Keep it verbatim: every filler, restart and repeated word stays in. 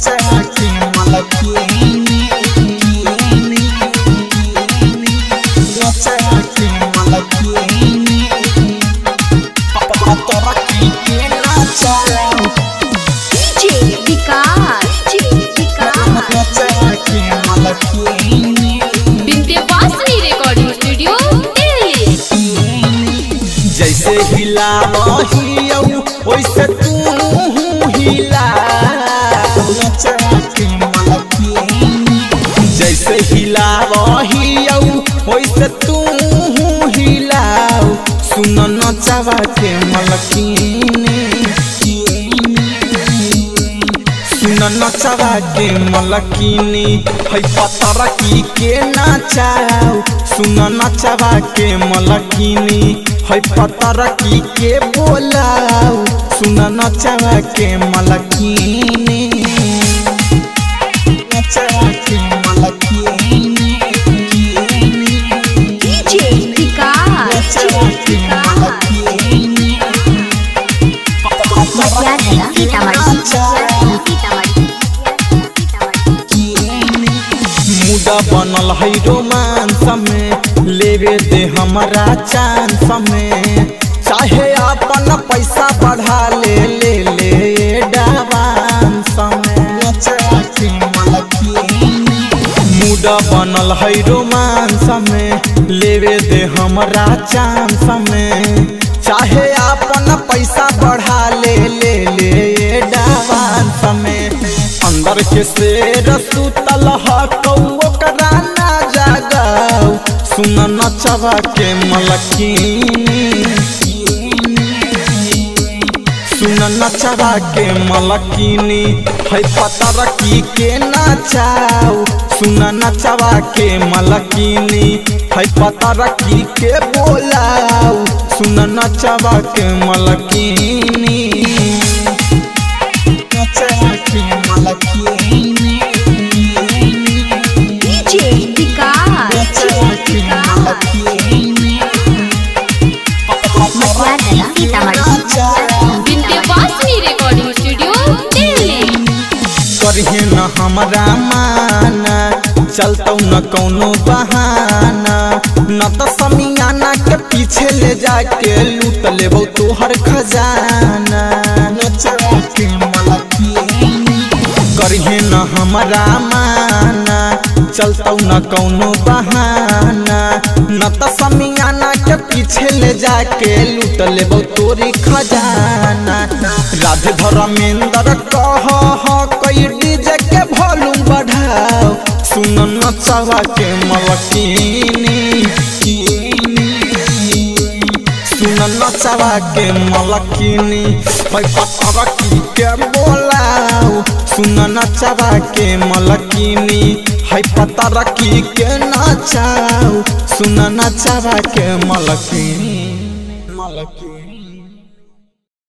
नचवा के मलकिनी नचवा के मलकिनी पतरा की के नचवा डीजे विकास डीजे विकास नचवा के मलकिनी विंध्यवासिनी रिकॉर्डिंग स्टूडियो दिल्ली। जैसे हिलावहियौ वैसे तू हिला नचवा के मलकिनी जैसे हिलावहियौ वैसे तू हिलाओ सुन नचवा के मलकिनी सुन नचवा के मलकिनी है पतरा की के नचाओ सुन नचवा के मलकिनी है पतरा की के बोलाओ सुन नचवा के मलकिनी नचवा के मलकिनी डीजे विकास नचवा के मलकिनी मध्यान्ह सीतामढ़ी मुदा बनल है रोमांस में लेवे दे हमारा चांस में चाहे अपन पैसा बढ़ा ले ले ले डांस में नचवा के मलकिनी मुदा बनल है रोमांस में लेवे दे हमारा चांस में चाहे अपन पैसा बढ़ा ले ले ले डांस में अंदर के शेर सुतल हकौ ओकरा ना जागाओ सुन नचवा के मलकिनी सुन नचवा के मलकिनी है पतरा की के नचाओ सुन नचवा के मलकिनी है पतरा की के बोलाओ सुन नचवा के मलकिनी नचवा के मलकिनी डीजे विकास नचवा के मलकिनी मध्यान्ह सीतामढ़ी विंध्यवासिनी रिकॉर्डिंग स्टूडियो दिल्ली। करहे न हमरा माना चलतौ न कौनो बहाना न तो समियाना के पीछे ले जाके लूट लेबौ तोहर खजाना नचवा के मलकिनी करहे न हमरा माना चलतौ न कौनो बहाना न तो समियाना के पीछे ले जाके लूट लेबौ तोरी खजाना राधे धर्मेंद्र कह कई डीजे के वॉल्यूम बढ़ाओ सुन नचवा के मलकिनी सुन नचवा के मलकिनी है पतरा की के बोलाओ सुन नचवा के मलकिनी है पतरा की के नचाओ सुन नचवा के मलकिनी मलकिनी।